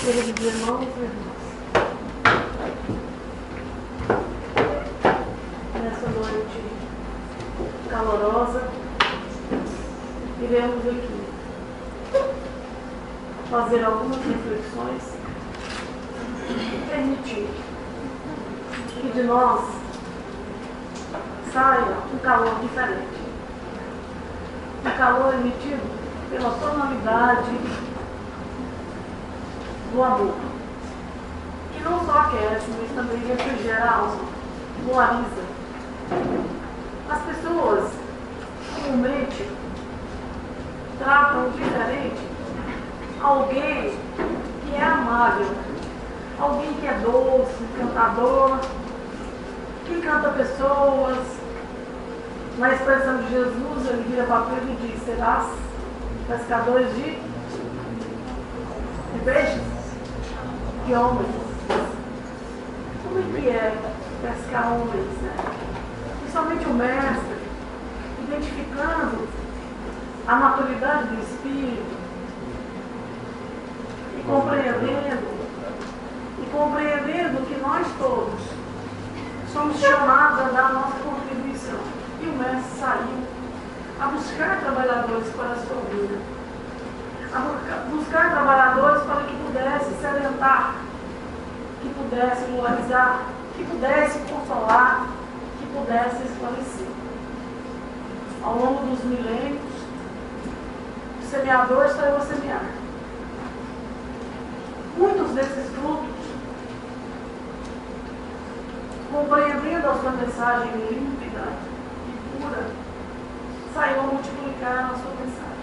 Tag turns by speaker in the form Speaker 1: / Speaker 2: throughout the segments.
Speaker 1: Queridos irmãos e irmãs, nessa noite calorosa, iremos aqui fazer algumas reflexões e permitir que de nós saia um calor diferente. Um calor emitido pela tonalidade do amor, que não só aquece, mas também refrigera a alma, polariza. As pessoas comumente tratam diferente alguém que é amável, alguém que é doce, encantador, que encanta pessoas. Na expressão de Jesus, ele vira para Pedro e diz: serás pescadores de peixes? De homens. Como é que é pescar homens, né? Principalmente o mestre, identificando a maturidade do espírito e compreendendo que nós todos somos chamados a dar a nossa contribuição. E o mestre saiu a buscar trabalhadores para a sua vida, a buscar trabalhadores para que pudesse se alentar, que pudesse moralizar, que pudesse consolar, que pudesse esclarecer. Ao longo dos milênios, o semeador saiu a semear. Muitos desses frutos, compreendendo a sua mensagem límpida e pura, saiu a multiplicar a sua mensagem.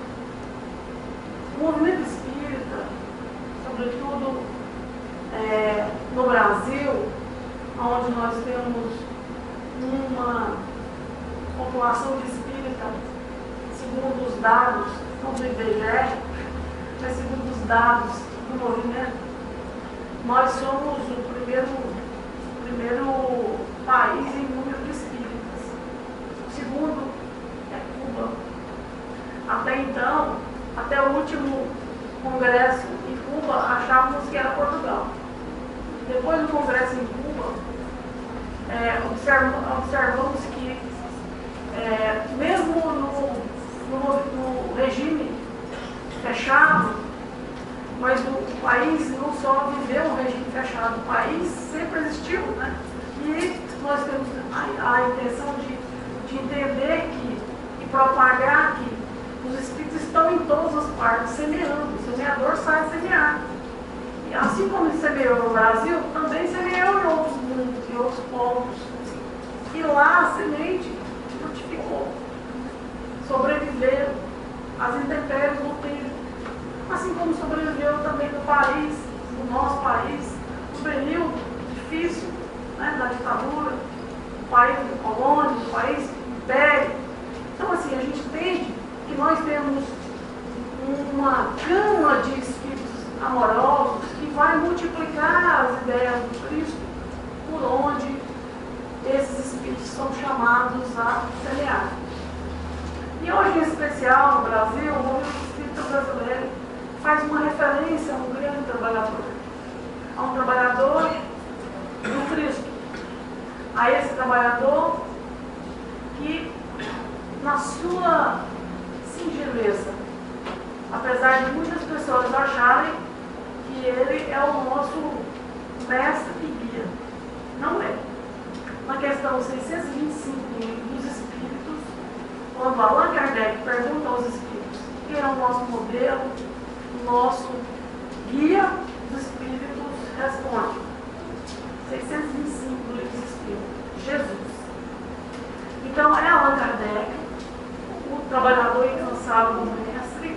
Speaker 1: O movimento espírita, sobretudo no Brasil, onde nós temos uma população de espírita, segundo os dados, não do IBGE, mas segundo os dados do movimento, nós somos o primeiro país em número de espíritas. O segundo é Cuba. Até então, até o último congresso em Cuba, achávamos que era Portugal. Depois do congresso em Cuba, observamos que, mesmo no regime fechado, mas o país não só viveu um regime fechado, o país sempre existiu, né? E nós temos a intenção de entender e propagar que os espíritos estão em todas as partes, semeando. O semeador sai a semear. E assim como ele semeou no Brasil, também semeou em outros mundos, em outros povos. E lá a semente frutificou, sobreviveu às intempéries do tempo. Assim como sobreviveu também no país, no nosso país, no período difícil, né, da ditadura, o país do colônia, o país do império. Então, assim, a gente entende que nós temos uma gama de espíritos amorosos que vai multiplicar as ideias do Cristo, por onde esses espíritos são chamados a semear. E hoje, em especial, no Brasil, o movimento espírita brasileiro faz uma referência a um grande trabalhador, a um trabalhador do Cristo, a esse trabalhador que, na sua singeleza, apesar de muitas pessoas acharem que ele é o nosso mestre e guia, não é. Na questão 625 dos Espíritos, quando Allan Kardec pergunta aos Espíritos quem é o nosso modelo, o nosso guia, os Espíritos respondem: 625 do Livro dos Espíritos, Jesus. Então é Allan Kardec, o trabalhador incansável do mestre,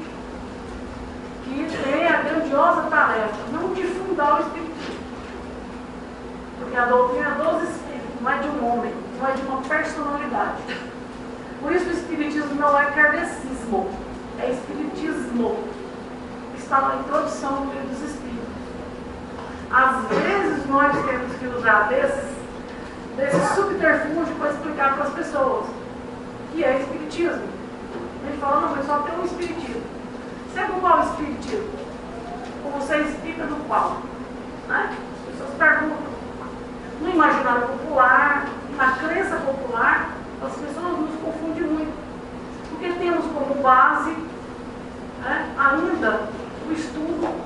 Speaker 1: que tem a grandiosa tarefa não de fundar o Espiritismo, porque a doutrina dos Espíritos não é de um homem, não é de uma personalidade. Por isso o Espiritismo não é kardecismo, é Espiritismo. Está na introdução do Livro dos Espíritos. Às vezes nós temos que usar desse subterfúgio para explicar para as pessoas que é Espiritismo. A gente fala: não, mas só tem um Espiritismo. Sabe qual é o Espiritismo? ou você é espírita do qual? Né? As pessoas perguntam. No imaginário popular, na crença popular, as pessoas nos confundem muito. Porque temos como base, né, ainda o estudo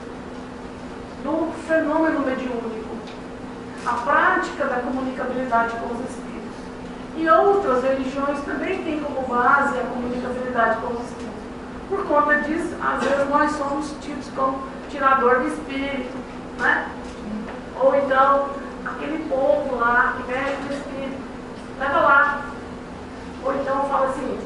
Speaker 1: do fenômeno mediúnico, a prática da comunicabilidade com os espíritos. E outras religiões também têm como base a comunicabilidade com os espíritos. Por conta disso, às vezes nós somos tidos como tirador de espírito, né? Ou então, aquele povo lá que mexe com o espírito, leva lá. Ou então fala assim,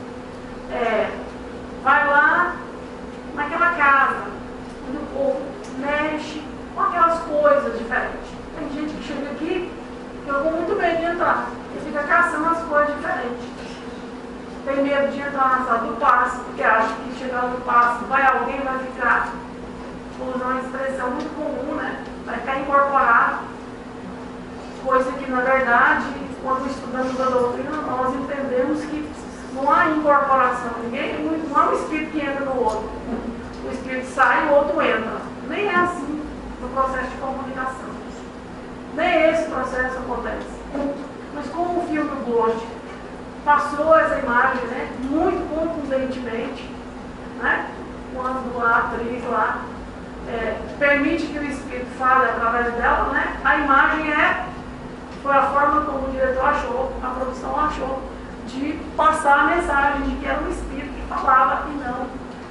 Speaker 1: vai lá naquela casa, onde o povo mexe com aquelas coisas diferentes. Tem gente que chega aqui, que eu vou muito bem de entrar, e fica caçando as coisas diferentes. Tem medo de entrar na sala do passe, porque acha que chegando no passe, alguém vai ficar, vou usar uma expressão muito comum, né? Vai ficar incorporado. Coisa que, na verdade, quando estudamos a doutrina, nós entendemos que não há incorporação. Não há um espírito que entra no outro. O espírito sai e o outro entra. Nem é assim no processo de comunicação. Nem esse processo acontece. Mas como o filme Ghost passou essa imagem, né, muito contundentemente, né, quando a atriz lá permite que o espírito fale através dela, né, a imagem foi a forma como o diretor achou, a produção achou, de passar a mensagem de que era um espírito que falava e não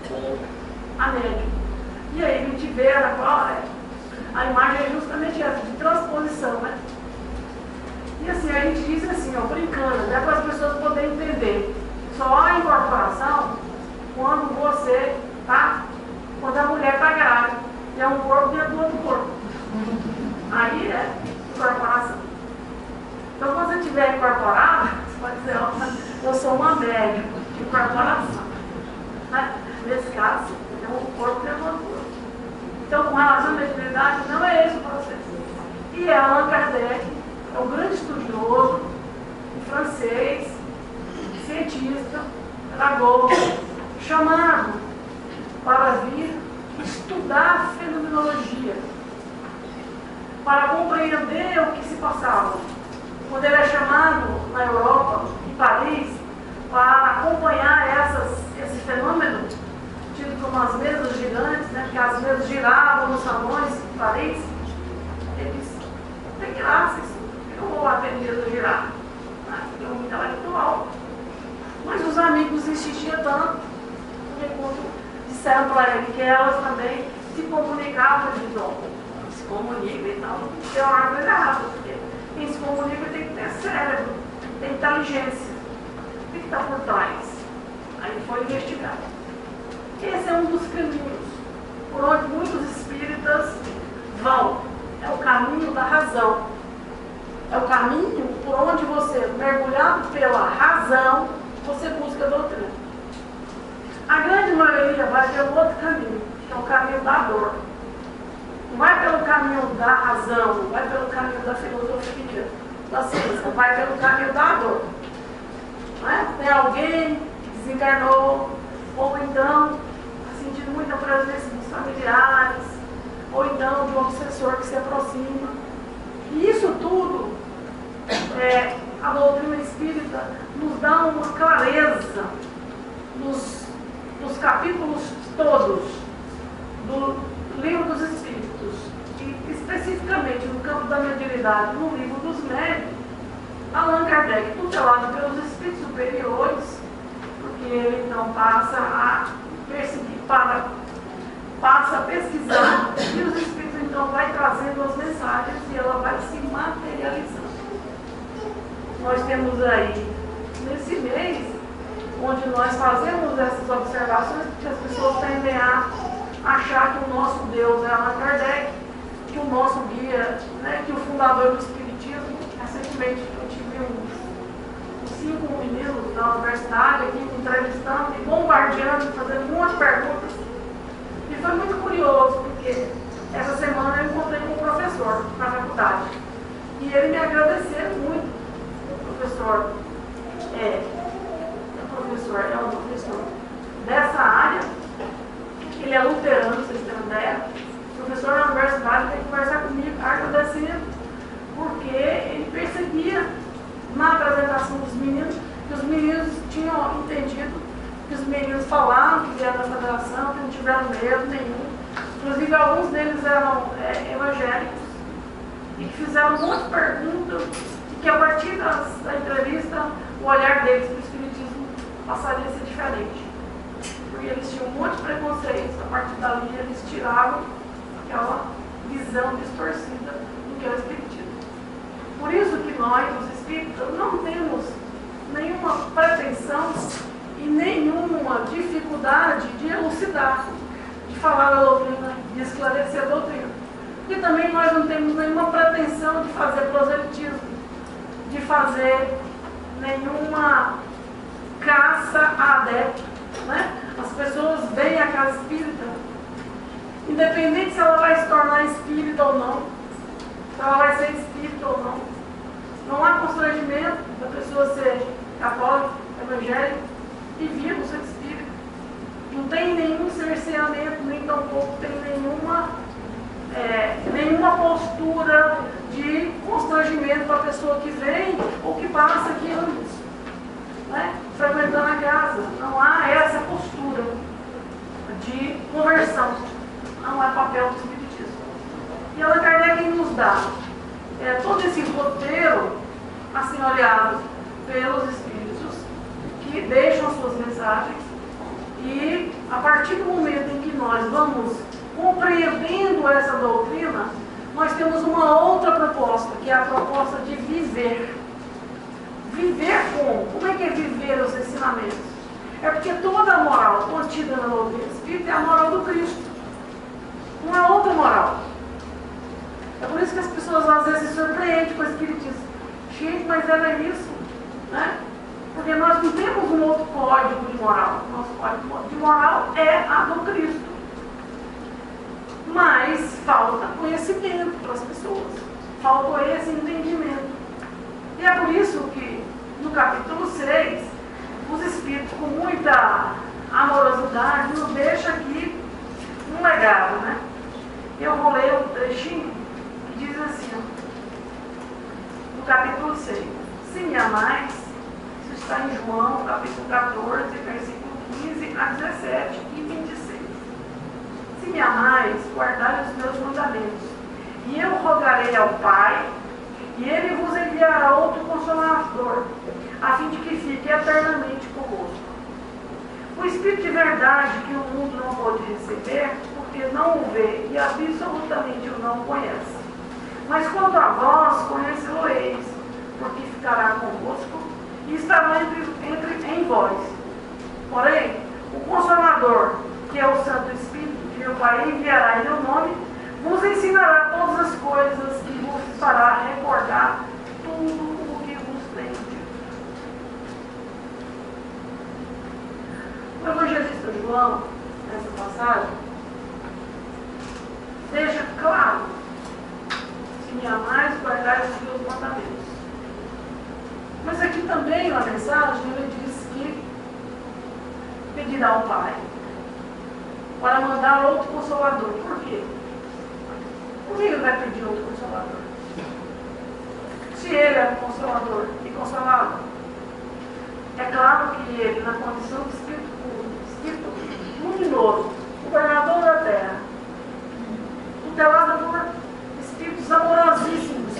Speaker 1: a médium. E aí a gente vê a imagem é justamente essa, de transposição, né? E assim, a gente diz assim, brincando, né, para as pessoas poderem entender. Só há incorporação quando quando a mulher está grávida. É um corpo dentro do outro corpo. Aí é incorporação. Então, quando você estiver incorporado, você pode dizer, eu sou uma médium de incorporação. Né? Nesse caso, é um corpo dentro do outro corpo. Então, com relação à mediunidade, não é esse o processo. E Allan Kardec é um grande estudioso, francês, cientista, pedagogo, chamado para vir estudar fenomenologia, para compreender o que se passava. Quando ele é chamado na Europa, em Paris, para acompanhar esse fenômeno, tido como as mesas gigantes, né, porque as mesas giravam nos salões em Paris, ele disse, tem graça isso. Eu vou lá ver mesa girar, porque é um intelectual. Mas os amigos insistiam tanto, porque quando disseram para ele que elas também se comunicavam de novo, se comunicam e tal, tem uma coisa errada, porque quem se comunica tem que ter cérebro, tem inteligência. O que está por trás? Aí foi investigado. Esse é um dos caminhos por onde muitos espíritas vão. É o caminho da razão. É o caminho por onde você, mergulhado pela razão, você busca a doutrina. A grande maioria vai pelo outro caminho, que é o caminho da dor. Não vai pelo caminho da razão, não vai pelo caminho da filosofia, da ciência, vai pelo caminho da dor. Não é? Tem alguém que desencarnou, ou então está sentindo muita presença dos familiares, ou então de um obsessor que se aproxima. E isso tudo, a doutrina espírita nos dá uma clareza nos capítulos todos do Livro dos Espíritos, e especificamente no campo da mediunidade, no Livro dos Médiuns, Allan Kardec, tutelado pelos espíritos superiores, porque ele então passa a perseguir, passa a pesquisar, e os espíritos então vai trazendo as mensagens e ela vai se materializando. Nós temos aí, nesse mês, onde nós fazemos essas observações, porque as pessoas tendem a achar que o nosso Deus é Allan Kardec, que o nosso guia, né, que o fundador do Espiritismo. Recentemente eu tive uns 5 meninos da universidade aqui entrevistando e bombardeando, fazendo muitas perguntas. E foi muito curioso, porque essa semana eu encontrei com um professor na faculdade. E ele me agradeceu muito, o professor é um professor dessa área, Ele é luterano, vocês têm uma ideia. Professor na universidade tem que conversar comigo, agradecendo, porque ele percebia na apresentação dos meninos que os meninos tinham entendido, que os meninos falaram que vieram da federação, que não tiveram medo nenhum. Inclusive, alguns deles eram evangélicos e que fizeram muitas perguntas e que a partir da entrevista o olhar deles para o espiritismo passaria a ser diferente. Porque eles tinham um monte de preconceitos, a partir dali eles tiravam aquela visão distorcida do que é o espiritismo. Por isso que nós, os espíritas, não temos nenhuma pretensão e nenhuma dificuldade de elucidar, de falar a doutrina, de esclarecer a doutrina. E também nós não temos nenhuma pretensão de fazer proselitismo, de fazer nenhuma caça a adepto, né? As pessoas vêm à casa espírita, independente se ela vai se tornar espírita ou não, se ela vai ser espírita ou não. Não há constrangimento da pessoa ser católica, evangélica e viva o seu espírito. Não tem nenhum cerceamento, nem tampouco tem nenhuma postura de constrangimento para a pessoa que vem ou que passa aqui anos, né, frequentando a casa. Não há essa postura de conversão. Não é papel do espiritismo. E Allan Kardec nos dá todo esse roteiro assenhoreado pelos espíritos que deixam as suas mensagens, e a partir do momento em que nós vamos compreendendo essa doutrina, nós temos uma outra proposta, que é a proposta de viver. Viver como? Como é que é viver os ensinamentos? É porque toda a moral contida na doutrina espírita é a moral do Cristo. Não há outra moral. É por isso que as pessoas às vezes se surpreendem com o espiritismo. Gente, mas era isso, né? Porque nós não temos um outro código de moral. Nosso código de moral é a do Cristo. Mas falta conhecimento para as pessoas. Falta esse entendimento. E é por isso que no capítulo 6, os espíritos, com muita amorosidade, nos deixam aqui um legado, né? Eu vou ler um trechinho que diz assim, no capítulo 6: se me amais, isso está em João, capítulo 14, versículo 15 a 17 e 26. Se me amais, guardai os meus mandamentos, e eu rogarei ao Pai, e ele vos enviará outro Consolador, a fim de que fique eternamente convosco. O Espírito de verdade que o mundo não pode receber, porque não o vê e absolutamente o não conhece. Mas quanto a vós, conhecê-lo-eis, porque ficará convosco e estará em vós. Porém, o Consolador, que é o Santo Espírito, que o Pai enviará em meu nome, vos ensinará todas as coisas e vos fará recordar tudo o que vos tenho dito. O evangelista João, nessa passagem, deixa claro: se me amais, guardai os meus mandamentos. Mas aqui também na mensagem ele diz que pedirá ao Pai para mandar outro Consolador. Por quê? Por que ele vai pedir outro Consolador? Se ele é Consolador e Consolado, é claro que ele, na condição de Espírito puro, Espírito luminoso, governador da terra, tutelado por Espíritos amorosíssimos,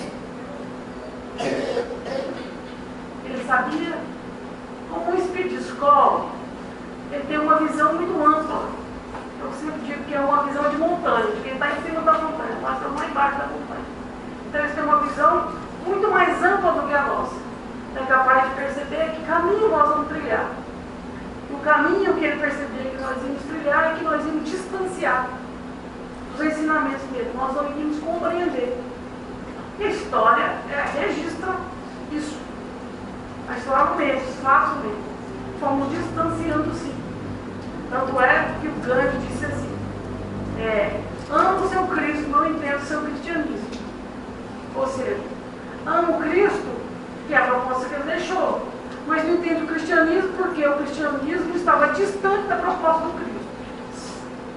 Speaker 1: ele sabia, como um Espírito de escola, ele tem uma visão muito ampla. Eu sempre digo que é uma visão de montanha, de quem está em cima da montanha, nós estamos lá embaixo da montanha. Então eles têm uma visão muito mais ampla do que a nossa. É capaz de perceber que caminho nós vamos trilhar. E o caminho que ele percebia que nós íamos trilhar é que nós íamos distanciar dos ensinamentos dele, nós não íamos compreender. E a história registra isso. A história mesmo, os fatos mesmo. Fomos distanciando sim. Tanto é que o Gandhi disse assim: amo o seu Cristo, não entendo o seu cristianismo. Ou seja, amo o Cristo, que é a proposta que ele deixou, mas não entendo o cristianismo porque o cristianismo estava distante da proposta do Cristo.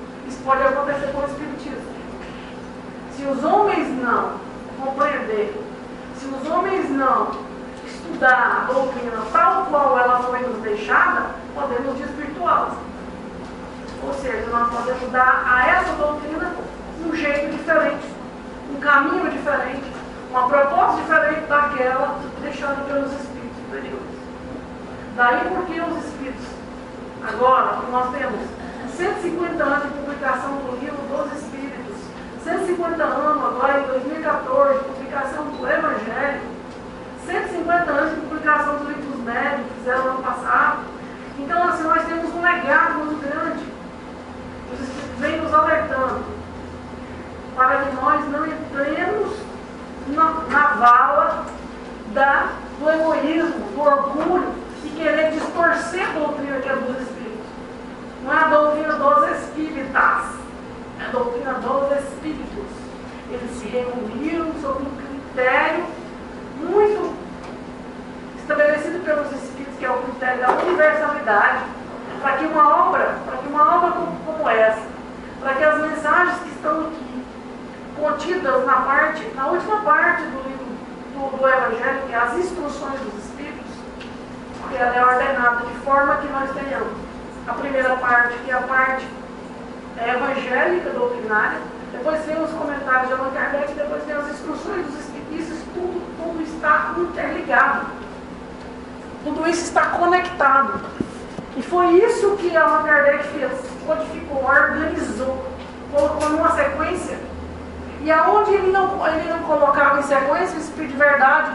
Speaker 1: pode acontecer com o Espiritismo. Se os homens não compreenderem, se os homens não estudar a doutrina tal qual ela foi nos deixada, podemos desvirtuá-la. Ou seja, nós podemos dar a essa doutrina um jeito diferente, um caminho diferente, uma proposta diferente daquela deixada pelos espíritos superiores. Daí porque os espíritos, agora nós temos 150 anos de publicação do livro dos Espíritos, 150 anos agora em 2014, publicação do Evangelho, 150 anos de publicação do livro dos médios, que fizeram no ano passado. Então, assim, nós temos um legado muito grande. Os Espíritos vêm nos alertando para que nós não entremos na vala do egoísmo, do orgulho e querer distorcer a doutrina que é dos Espíritos. Não é a doutrina dos espíritas, é a doutrina dos Espíritos. Eles se reuniram sob um critério muito estabelecido pelos Espíritos, que é o critério da universalidade, para que uma obra como essa, para que as mensagens que estão aqui, contidas na última parte do livro do Evangelho, que é as instruções dos Espíritos, porque ela é ordenada de forma que nós tenhamos a primeira parte, que é a parte evangélica, doutrinária, depois vem os comentários de Allan Kardec, depois vem as instruções dos Espíritos. Isso tudo está interligado. Tudo isso está conectado. E foi isso que Allan Kardec fez, codificou, organizou, colocou numa sequência. E aonde ele não colocava em sequência, o Espírito de Verdade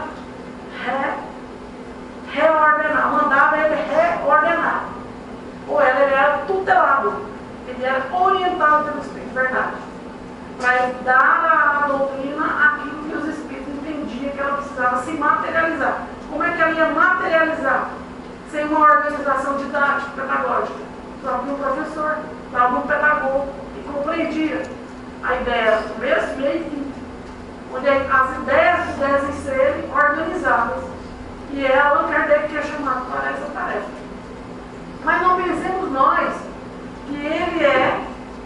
Speaker 1: reordenar, mandava ele reordenar. Ou ele era tutelado, ele era orientado pelo Espírito de Verdade, para dar à doutrina aquilo que os Espíritos entendiam que ela precisava se materializar. Como é que ela ia materializar? Sem uma organização didática, pedagógica. Só havia um professor, só havia um pedagogo que compreendia a ideia do começo, meio e fim, onde as ideias devem serem organizadas. E é Allan Kardec que é chamado para essa tarefa. Mas não pensemos nós que ele é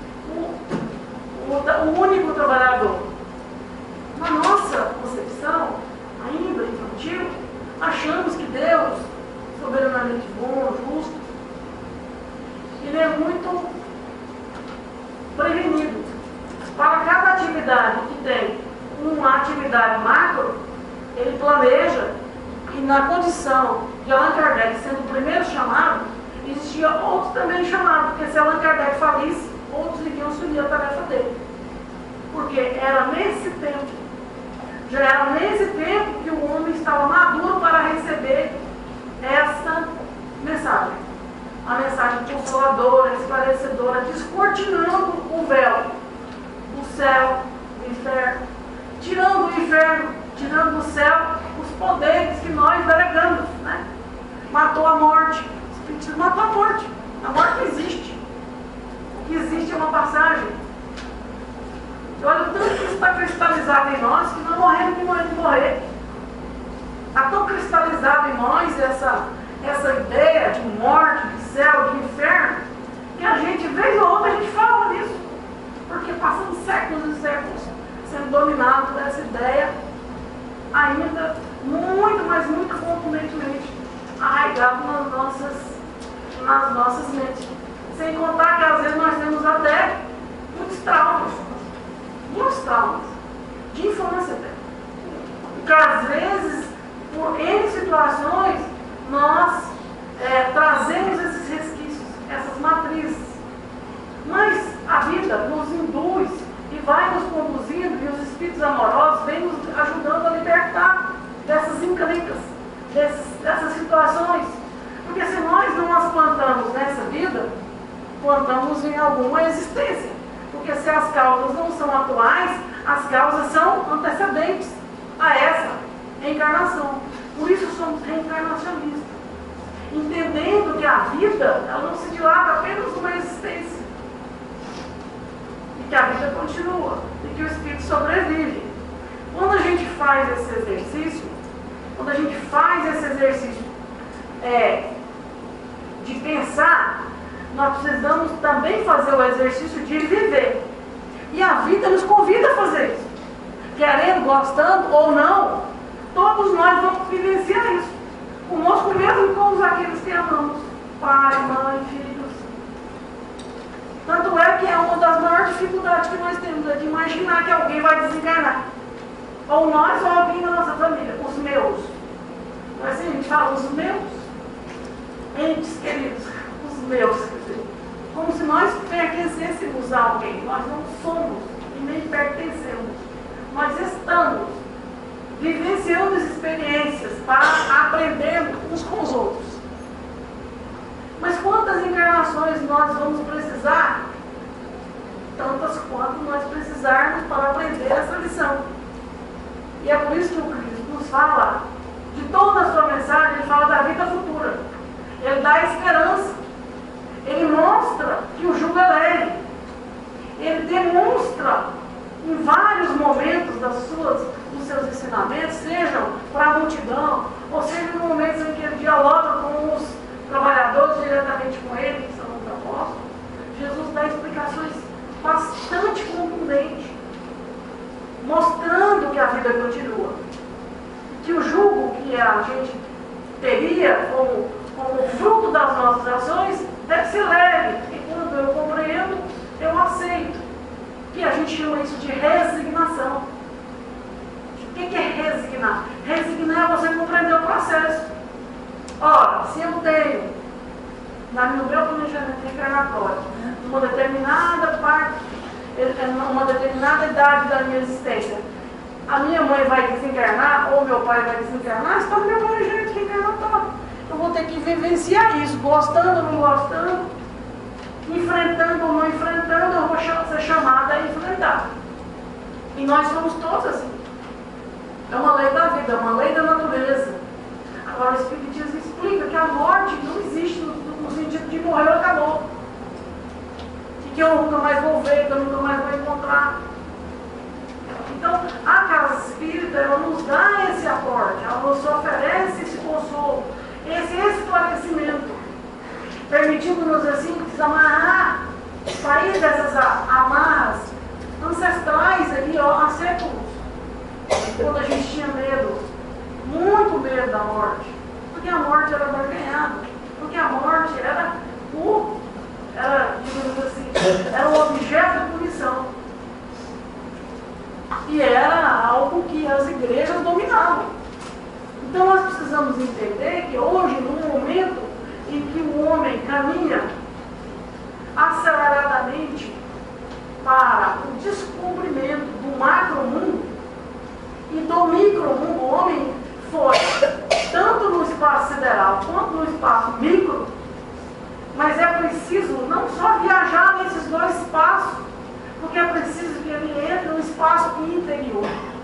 Speaker 1: o único trabalhador. Na nossa concepção, ainda infantil, achamos que Deus, soberanamente bom, justo, ele é muito prevenido. Para cada atividade que tem uma atividade macro, ele planeja, e na condição de Allan Kardec sendo o primeiro chamado, existia outros também chamados, porque se Allan Kardec falisse, outros iriam assumir a tarefa dele. Porque era nesse tempo, já era nesse tempo que o homem estava maduro para receber essa mensagem. A mensagem consoladora, esclarecedora, descortinando o véu do céu, do inferno, tirando o inferno, tirando do céu os poderes que nós delegamos, né? Matou a morte. O Espiritismo matou a morte. A morte existe. O que existe é uma passagem. E olha o tanto que isso está cristalizado em nós, que nós morremos de morrer. Está tão cristalizado em nós essa ideia de morte, de céu, de inferno, que a gente, vez ou outra, a gente fala nisso. Porque passamos séculos e séculos sendo dominados por essa ideia, ainda muito, mas muito contundentemente arraigado nas nossas mentes. Sem contar que às vezes nós temos até muitos traumas, de infância até. Porque às vezes, por N situações, nós trazemos esses resquícios, essas matrizes. Mas a vida nos induz e vai nos conduzindo, e os espíritos amorosos vêm nos ajudando a libertar dessas encrencas, dessas situações. Porque se nós não as plantamos nessa vida, plantamos em alguma existência. Porque se as causas não são atuais, as causas são antecedentes a essa reencarnação. Por isso somos reencarnacionistas, entendendo que a vida ela não se dilata apenas numa existência, e que a vida continua, e que o espírito sobrevive. Quando a gente faz esse exercício, de pensar nós precisamos também fazer o exercício de viver. E a vida nos convida a fazer isso. Querendo, gostando ou não, todos nós vamos vivenciar isso. Conosco mesmo, com aqueles que amamos. Pai, mãe, filhos. Tanto é que é uma das maiores dificuldades que nós temos, é de imaginar que alguém vai desencarnar. Ou nós ou alguém da nossa família. Os meus. Mas assim, a gente fala, os meus entes queridos. Os meus, quer dizer. Como se nós pertencêssemos a alguém. Nós não somos e nem pertencemos. Nós estamos vivenciando as experiências para aprendermos uns com os outros. Mas quantas encarnações nós vamos precisar? Tantas quanto nós precisarmos para aprender essa lição. E é por isso que o Cristo nos fala, de toda a sua mensagem, ele fala da vida futura. Ele dá esperança. Ele mostra que o jugo é leve. Ele demonstra em vários momentos dos seus ensinamentos, sejam para a multidão, ou seja, em momentos em que ele dialoga com os trabalhadores diretamente com ele, que são os apóstolos, Jesus dá explicações bastante contundentes, mostrando que a vida continua. Que o jugo que a gente teria como fruto das nossas ações deve ser leve, e quando eu compreendo, eu aceito. Que a gente chama isso de resignação. O que é resignar? Resignar é você compreender o processo. Ora, se eu tenho, no meu planejamento reencarnatório, uma determinada parte, uma determinada idade da minha existência, a minha mãe vai desencarnar, ou meu pai vai desencarnar, está no meu planejamento reencarnatório. Eu vou ter que vivenciar isso, gostando ou não gostando, enfrentando ou não enfrentando, eu vou ser chamada a enfrentar. E nós somos todos assim. É uma lei da vida, é uma lei da natureza. Agora o Espiritismo explica que a morte não existe no sentido de morrer ou acabou. E que eu nunca mais vou ver, que eu nunca mais vou encontrar. Então, a casa espírita, ela nos dá esse aporte, ela nos oferece esse consolo, esse esclarecimento, permitindo-nos assim desamarrar, sair dessas amarras ancestrais ali, ó, há séculos, quando a gente tinha medo, muito medo da morte, porque a morte era barganhada, porque a morte era, digamos assim, era um objeto de punição, e era algo que as igrejas dominavam. Então nós precisamos entender que hoje, no momento em que o homem caminha aceleradamente para o descobrimento do macromundo e do micromundo, o homem foi tanto no espaço sideral quanto no espaço micro, mas é preciso não só viajar nesses dois espaços, porque é preciso que ele entre no espaço interior.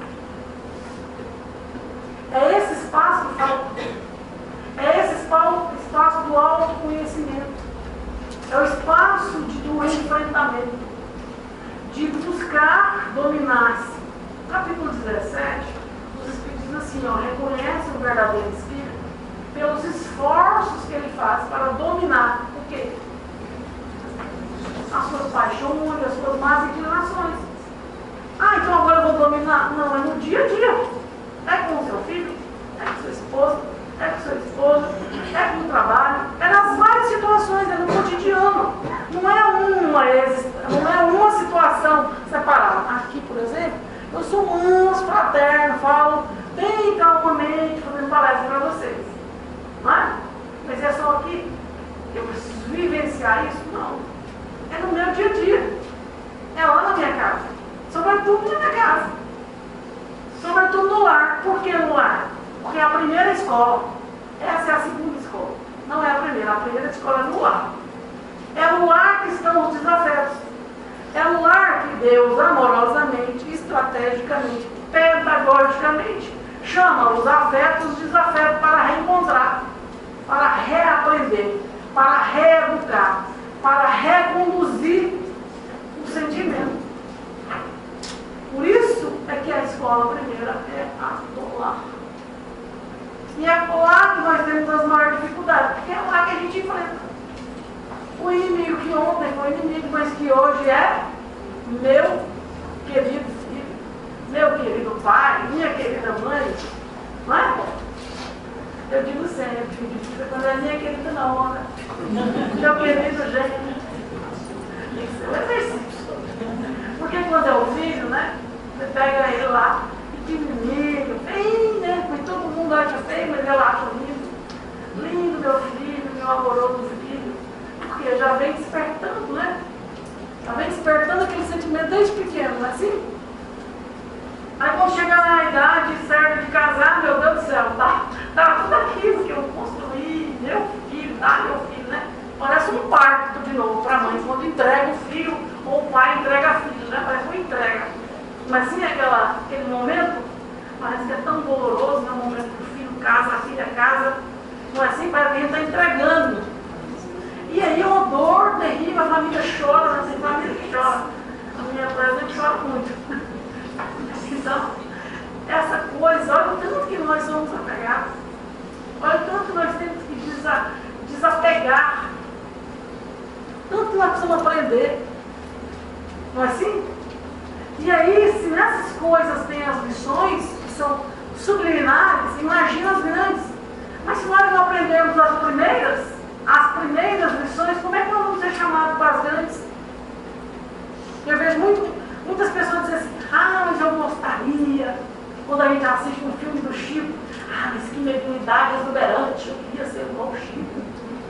Speaker 1: É esse espaço que falta. É esse espaço do autoconhecimento. É o espaço do enfrentamento, de buscar dominar-se. Capítulo 17, os Espíritos dizem assim, ó, reconhece o verdadeiro Espírito pelos esforços que ele faz para dominar o quê? As suas paixões, as suas más inclinações. Ah, então agora eu vou dominar? Não, é no dia a dia. É com o seu filho, é com sua esposa, é com seu esposo, é com o trabalho, é nas várias situações, é no cotidiano. Não é uma situação separada. Aqui, por exemplo, eu sou manso, fraterno, falo bem calmamente, fazendo palestra para vocês. Não é? Mas é só aqui. Eu preciso vivenciar isso? Não. É no meu dia a dia. É lá na minha casa. Sobretudo na minha casa. Sobretudo no lar. Por que no lar? Porque é a primeira escola. Essa é a segunda escola. Não é a primeira escola é no lar. É no lar que estão os desafetos. É no lar que Deus, amorosamente, estrategicamente, pedagogicamente, chama os afetos, os desafetos para reencontrar, para reaprender, para reeducar, para reconduzir o sentimento. Por isso é que a escola primeira é a do lar. E é lá que nós temos as maiores dificuldades, porque é lá que a gente enfrenta. O inimigo que ontem foi inimigo, mas que hoje é meu querido filho, meu querido pai, minha querida mãe. Não é? Eu digo sempre, filho, quando é minha querida não, né? Meu querido gente. Tem que ser um exercício. Porque quando é o filho, né? Você pega ele lá, pequenininho, bem, né? Mas todo mundo acha feio, mas eu acho lindo. Lindo, meu filho, meu amoroso filho. Porque já vem despertando, né? Já vem despertando aquele sentimento desde pequeno, não é assim? Aí quando chega na idade certa de casar, meu Deus do céu, tá tudo aquilo que eu construí, meu filho, né? Parece um parto de novo para a mãe, quando entrega o filho, ou o pai entrega a filha, né? Parece uma entrega. Mas sim aquele momento, parece que é tão doloroso, né? O momento que o filho casa, a filha casa, não é assim? Parece que a gente está entregando. E aí uma dor terrível, a família chora, né? Tem família que chora. A minha presente chora muito. Então, essa coisa, olha o tanto que nós somos apegados. Olha o tanto que nós temos que desapegar. Tanto que nós precisamos aprender. Não é assim? E aí, se nessas coisas tem as lições, que são subliminares, imagina as grandes. Mas se nós não aprendermos as primeiras lições, como é que nós vamos ser chamados para as grandes? Eu vejo muitas pessoas dizem assim, mas eu gostaria, quando a gente assiste um filme do Chico, mas que mediunidade exuberante, eu queria ser igual o Chico.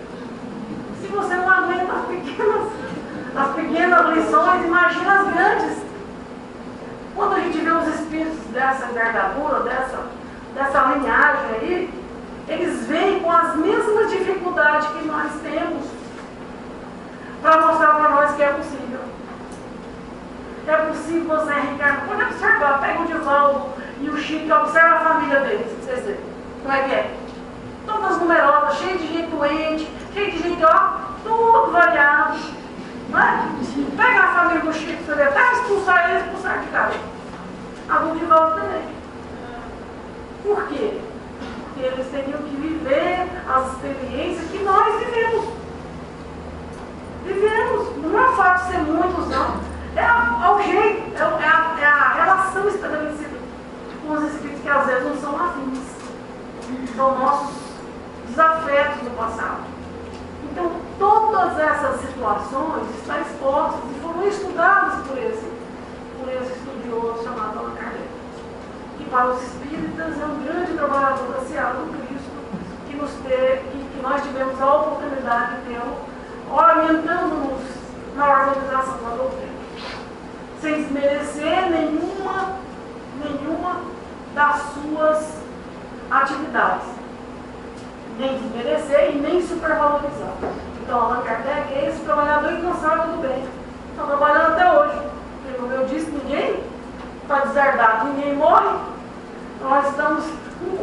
Speaker 1: Se você não aguenta as pequenas lições, imagina as grandes. Quando a gente vê os espíritos dessa envergadura, dessa linhagem aí, eles vêm com as mesmas dificuldades que nós temos para mostrar para nós que é possível. É possível você reencarnar. Pode observar, pega o Divaldo e o Chico e observa a família deles, pra vocês verem como é que é. Todas numerosas, cheio de gente doente, cheio de gente, tudo variado. Não é? Pega a família do Chico, você vê, até expulsar eles, expulsar de casa. A do Divaldo também. Por quê? Porque eles teriam que viver as experiências que nós vivemos. Não é fácil ser muitos, não. É o jeito, é a relação estabelecida com os espíritos que às vezes não são afins. São nossos desafetos do passado. Então, todas essas situações estão expostas e foram estudadas por esse estudioso chamado Allan Kardec. Que para os espíritas é um grande trabalhador da Seara do Cristo, que nós tivemos a oportunidade de tê-lo orientando-nos na organização da doutrina. Sem desmerecer nenhuma das suas atividades. Nem desmerecer e nem supervalorizar. Então, Allan Kardec é esse trabalhador incansável do bem. Está trabalhando até hoje. Porque, como eu disse, ninguém está deserdado, ninguém morre. Nós estamos num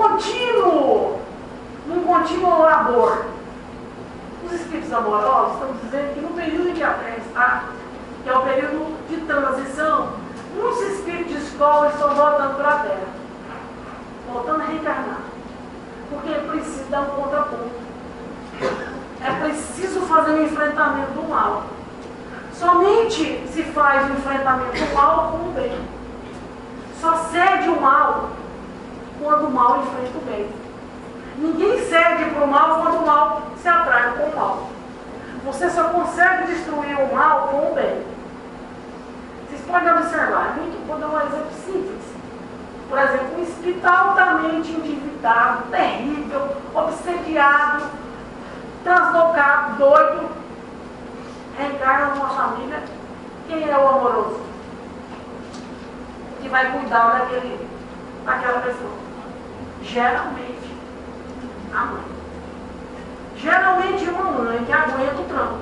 Speaker 1: contínuo labor. Os espíritos amorosos estão dizendo que no período em que a Terra está, que é o período de transição, muitos espíritos de escola estão voltando para a Terra, voltando a reencarnar, porque é preciso dar um contraponto, é preciso fazer um enfrentamento do mal. Somente se faz o enfrentamento do mal com o bem. Só cede o mal quando o mal enfrenta o bem. Ninguém cede para o mal quando o mal se atrai com o mal. Você só consegue destruir o mal com o bem. Vocês podem observar, vou dar um exemplo simples. Por exemplo, um espírito altamente endividado, terrível, obsediado, translocado, doido, reencarna numa família. Quem é o amoroso? Que vai cuidar daquela pessoa? Geralmente, a mãe. Geralmente uma mãe que aguenta o tranco.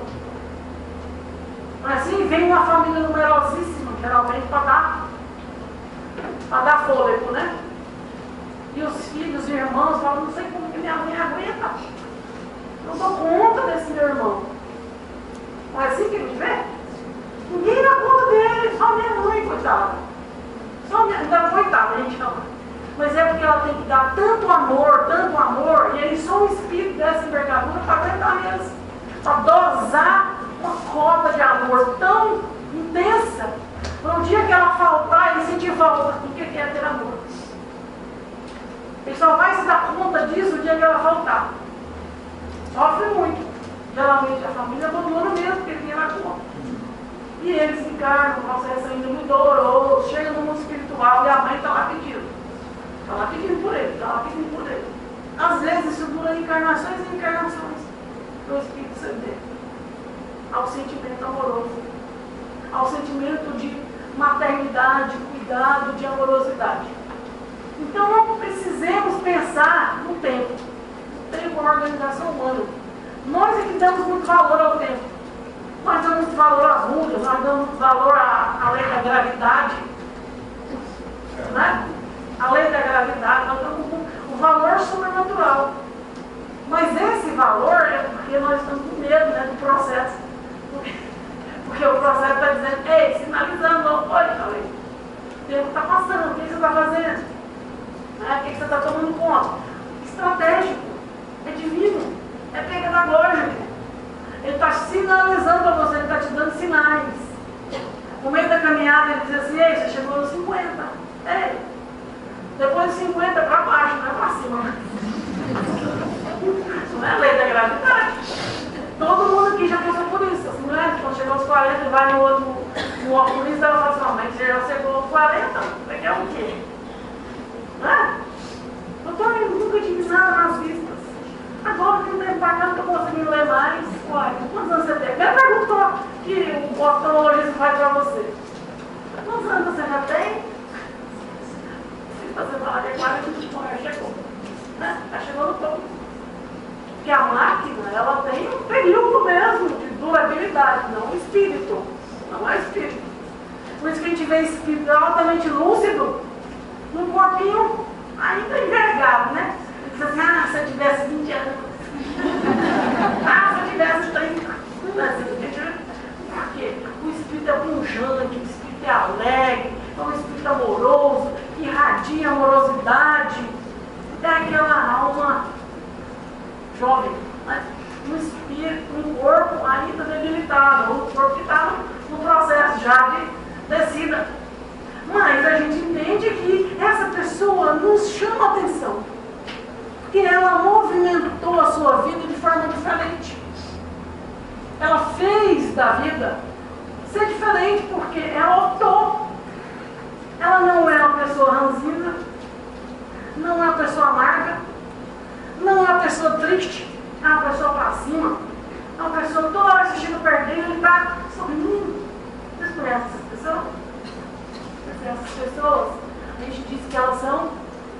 Speaker 1: Assim vem uma família numerosíssima, geralmente para dar fôlego, né? E os filhos e irmãos falam, não sei como que minha mãe aguenta. Não dou conta desse meu irmão. Não é assim que a gente vê? Ninguém dá conta dele, só minha mãe, coitada. Só minha mãe, coitada, a gente não. Mas é porque ela tem que dar tanto amor, e eles são um espírito dessa envergadura para aguentar eles, para dosar uma cota de amor tão intensa, no dia que ela faltar, ele sentir falta do que é ter amor. Ele só vai se dar conta disso no dia que ela faltar. Sofre muito. Geralmente a família abandona mesmo, porque ele tinha na conta. E eles encarnam um processo ainda muito doloroso, chega no mundo espiritual e a mãe está lá pedindo. Está lá pedindo por ele, está lá pedindo por ele. Às vezes isso dura encarnações e encarnações para o espírito ceder ao sentimento amoroso, ao sentimento de maternidade, cuidado, de amorosidade. Então não precisemos pensar no tempo. O tempo é uma organização humana. Nós é que damos muito valor ao tempo. Nós damos muito valor às rugas, nós damos muito valor à lei da gravidade. Né? A lei da gravidade, nós damos o valor sobrenatural. Mas esse valor é porque nós estamos com medo, né, do processo. Porque o processo está dizendo, ei, sinalizando, olha, falei, o tempo está passando, o que você está fazendo? O que você está tomando conta? Estratégico, é divino, é pedagógico. Ele está sinalizando a você, ele está te dando sinais. No meio da caminhada ele diz assim, ei, você chegou nos 50. Ei, depois de 50 é para baixo, não é para cima. Isso não é a lei da gravidade. Todo mundo aqui já passou por isso. Assim, não é? Quando chegou aos 40 e vai no oculista, ela fala assim, mas você já chegou aos 40, você quer o quê? Não é? Doutor, eu nunca tive nada nas vistas. Agora que não tem pagando, não estou conseguindo ler mais. Olha, quantos anos você tem? Primeira pergunta que o oftalmologista faz para você. Quantos anos você já tem? Se você falar que é 45, já chegou. Né? Já chegou no topo. Porque a máquina, ela tem um período mesmo de durabilidade, não o espírito. Não é espírito. Por isso que a gente vê espírito altamente lúcido num corpinho ainda envergado, né? Ele diz assim, ah, se eu tivesse 20 anos. Ah, se eu tivesse 30. Por quê? O espírito é pungente, o espírito é alegre, é um espírito amoroso, que irradia amorosidade. É aquela alma jovem, mas um espírito, um corpo ainda debilitado, um corpo que está no processo já de descida. Mas a gente entende que essa pessoa nos chama a atenção, porque ela movimentou a sua vida de forma diferente. Ela fez da vida ser diferente, porque ela optou. Ela não é uma pessoa ranzinza, não é uma pessoa amarga, não é uma pessoa triste, é uma pessoa para cima, é uma pessoa toda hora que chega perto dele, ele está sorrindo. Vocês conhecem essas pessoas? Essas pessoas, a gente diz que elas são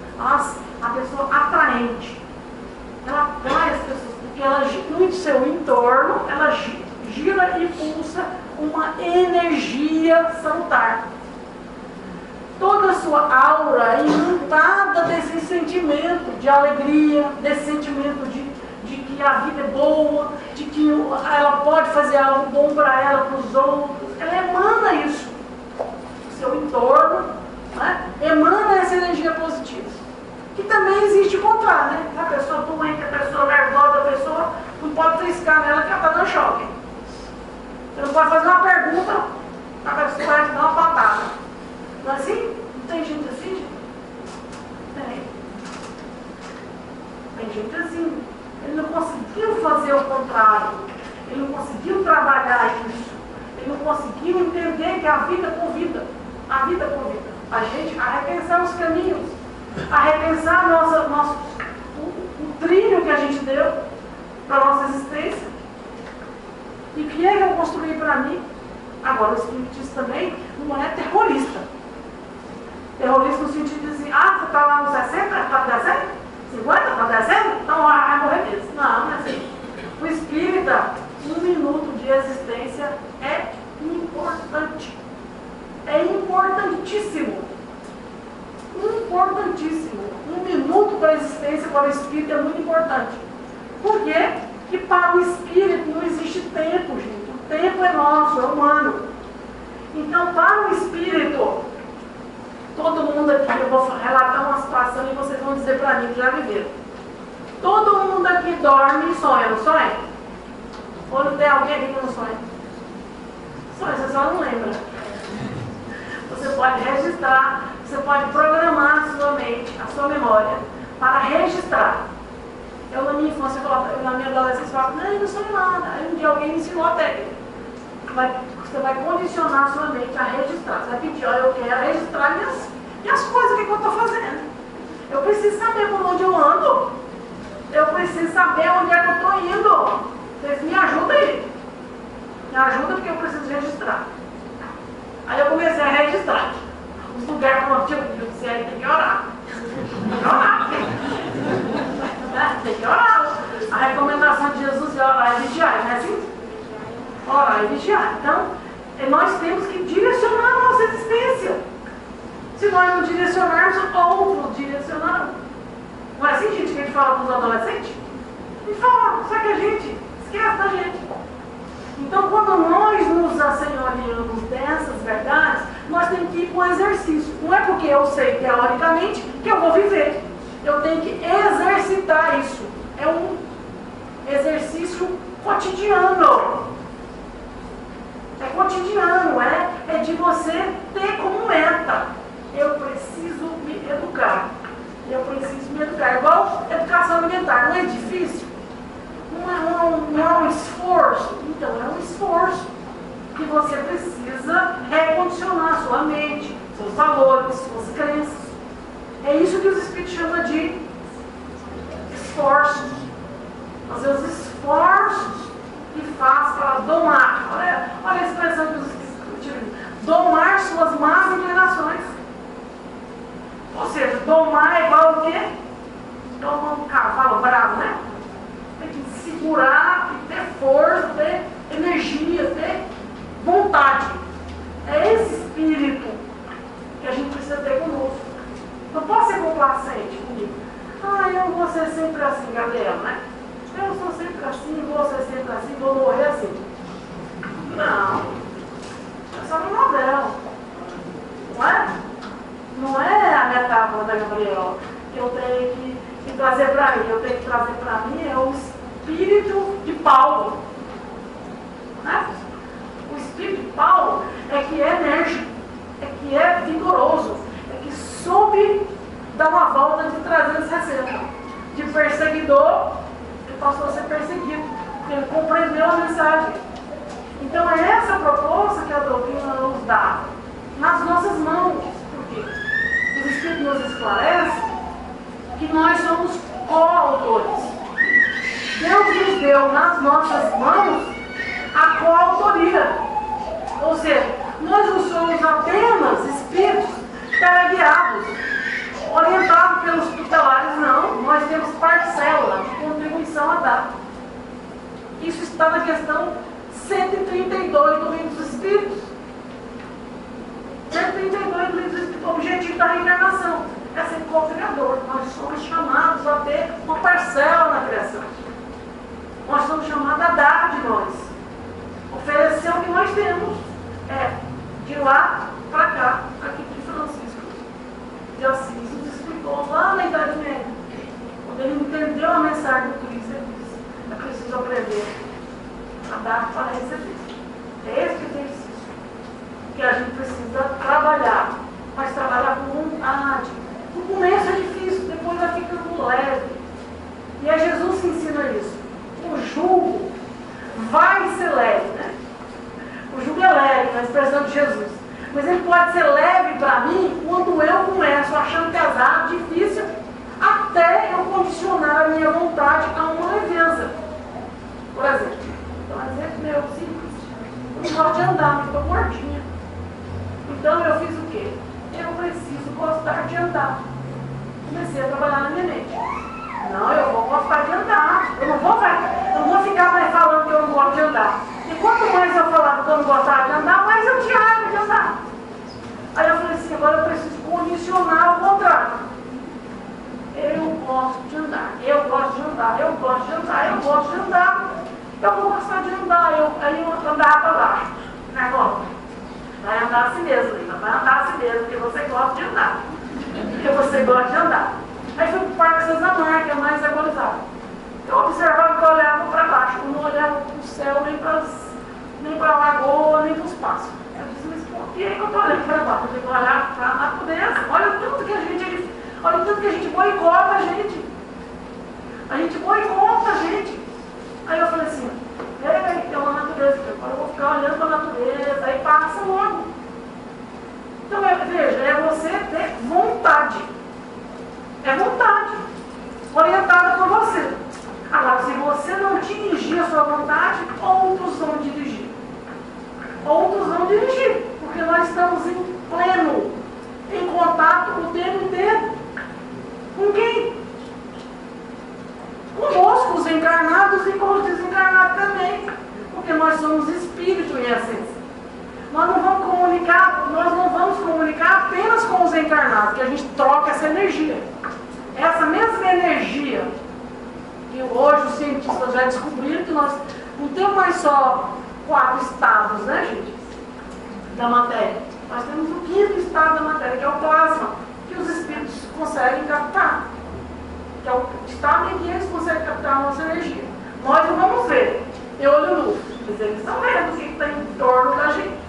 Speaker 1: a pessoa atraente. Ela atrai as pessoas, porque ela, no seu entorno, ela gira e pulsa uma energia salutar. Toda a sua aura é imantada desse sentimento de alegria, desse sentimento de que a vida é boa, de que ela pode fazer algo bom para ela, para os outros. Ela emana isso. O seu entorno, né, emana essa energia positiva. Que também existe o contrário, né? A pessoa doente, a pessoa nervosa, a pessoa não pode triscar nela que ela está dando choque. Você não pode fazer uma pergunta, a pessoa vai te dar uma patada. Não é assim? Não tem gente assim, gente? Tem. Tem gente assim. Ele não conseguiu fazer o contrário. Ele não conseguiu trabalhar isso. Ele não conseguiu entender que a vida convida. A vida convida a gente a repensar os caminhos, a repensar o trilho que a gente deu para a nossa existência. E o que é que eu construí para mim? Agora, o espiritismo também não é terrorista. Terrorista no sentido de assim, ah, você está lá nos 60, está descendo? 50, está descendo? Então vai morrer mesmo. Não, não é assim. O espírita, 1 minuto de existência é importante. É importantíssimo. Importantíssimo. 1 minuto para a existência para o espírito é muito importante. Por quê? Porque para o espírito não existe tempo, gente. O tempo é nosso, é humano. Então, para o espírito, todo mundo aqui, eu vou relatar uma situação e vocês vão dizer para mim que já viveram. Todo mundo aqui dorme e sonha, não sonha? Ou não tem alguém aqui que não sonha? Só você só não lembra. Você pode registrar, você pode programar a sua mente, a sua memória, para registrar. Eu, na minha infância, na minha adolescência, falava, não, eu não sou nada. Aí um dia alguém me ensinou a técnica. Você vai condicionar a sua mente a registrar. Você vai pedir, olha, eu quero registrar minhas coisas, o que eu estou fazendo. Eu preciso saber por onde eu ando. Eu preciso saber onde é que eu estou indo. Vocês me ajudam aí. Me ajuda porque eu preciso registrar. Aí eu comecei a registrar. Os lugares como eu disse, aí tem que orar. Tem que orar. Tem que orar. A recomendação de Jesus é orar e vigiar, não é assim? Orar e vigiar. Então, nós temos que direcionar a nossa existência. Se nós não direcionarmos, outros direcionarão. Não é assim, gente, que a gente fala para os adolescentes? A gente fala, só que a gente esquece da gente. Então, quando nós nos assenhoreamos dessas verdades, nós temos que ir para o exercício. Não é porque eu sei teoricamente que eu vou viver. Eu tenho que exercitar isso. É um exercício cotidiano. É cotidiano, é de você ter como meta. Eu preciso me educar. Eu preciso me educar. Igual educação alimentar. Não é difícil? Não é um esforço? Então, é um esforço que você precisa recondicionar a sua mente, seus valores, suas crenças. É isso que os Espíritos chamam de esforços. Fazer os esforços que faz para domar. Olha a expressão que os Espíritos utilizam. Domar suas más inclinações. Ou seja, domar é igual o quê? Domar um cavalo bravo, né? Tem que segurar, tem que ter força, ter energia, ter vontade. É esse espírito que a gente precisa ter conosco. Não posso ser complacente comigo. Eu vou ser sempre assim, Gabriela, né? Eu sou sempre assim, vou ser sempre assim, vou morrer assim. Não. É só uma novela. Não é? Não é a metáfora da Gabriela que eu tenho que trazer para mim. Eu tenho que trazer para mim é o espírito de Paulo. Né? O espírito de Paulo é que é enérgico, é que é vigoroso, é que soube dar uma volta de 360. De perseguidor, ele passou a ser perseguido, porque ele compreendeu a mensagem. Então é essa proposta que a doutrina nos dá nas nossas mãos. Por quê? Os Espíritos nos esclarecem que nós somos coautores. Deus nos deu nas nossas mãos a coautoria. Ou seja, nós não somos apenas espíritos teleguiados, orientados pelos tutelares, não. Nós temos parcela de contribuição a dar. Isso está na questão 132 do Livro dos Espíritos. 132 do Livro dos Espíritos. O objetivo da reencarnação é ser co-criador. Nós somos chamados a ter uma parcela na criação. Nós somos chamados a dar de nós. Oferecer o que nós temos. De lá para cá. Aqui de Francisco de Assis nos explicou lá na Idade Média. Quando ele entendeu a mensagem do Cristo, ele disse: é preciso aprender a dar para receber. É esse exercício que a gente precisa trabalhar. Mas trabalhar com vontade. No começo é difícil, depois vai ficando leve. E é Jesus que ensina isso. O jugo vai ser leve, né? O jugo é leve, na expressão de Jesus. Mas ele pode ser leve para mim quando eu começo achando pesado, difícil, até eu condicionar a minha vontade a uma leveza. Por exemplo, um exemplo meu simples. Eu não gosto de andar, mas estou gordinha. Então eu fiz o quê? Eu preciso gostar de andar. Comecei a trabalhar na minha mente. Não, eu vou gostar de andar. Eu não vou ficar mais falando que eu não gosto de andar. E quanto mais eu falava que eu não gostava de andar, mais eu tinha raiva de andar. Aí eu falei assim, agora eu preciso condicionar o contrário. Eu gosto de andar, eu gosto de andar, eu gosto de andar, eu gosto de andar. Eu vou gostar de andar. Aí eu andava para baixo. Né, bom? Vai andar assim mesmo, Lina. Vai andar assim mesmo, porque você gosta de andar. Porque você gosta de andar. Aí fui para o Parque Sazamar, que é mais arborizado. Eu observava que eu olhava para baixo. Eu não olhava para o céu, nem para a lagoa, nem para os pássaros. A gente boicota a gente. Aí eu falei assim, tem uma natureza, agora eu vou ficar olhando para a natureza, aí passa logo. Então, veja, é você ter vontade. É vontade. Orientada por você. Agora, se você não dirigir a sua vontade, outros vão dirigir. Outros vão dirigir, porque nós estamos em pleno, em contato o tempo inteiro. Com quem? Conosco, os encarnados e com os desencarnados também. Porque nós somos espírito em essência. Nós não vamos comunicar apenas com os encarnados, que a gente troca essa energia. Essa mesma energia que hoje os cientistas já descobriram que nós não temos mais só 4 estados, né, gente? Da matéria. Nós temos o 5º estado da matéria, que é o plasma, que os espíritos conseguem captar. Que é o estado em que eles conseguem captar a nossa energia. Nós não vamos ver, de olho nu, mas eles estão vendo o que está em torno da gente.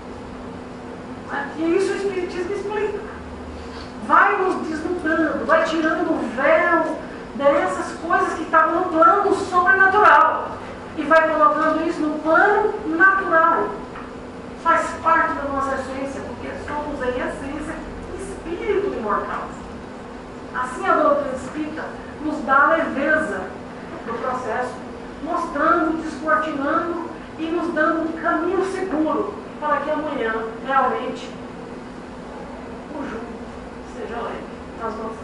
Speaker 1: E isso o Espiritismo explica. Vai nos desnudando, vai tirando o véu dessas coisas que estavam no plano sobrenatural e vai colocando isso no plano natural. Faz parte da nossa essência, porque somos em essência espírito imortal. Assim a doutrina espírita nos dá a leveza do processo, mostrando, descortinando e nos dando um caminho seguro para que amanhã realmente o jugo seja leve nas nossas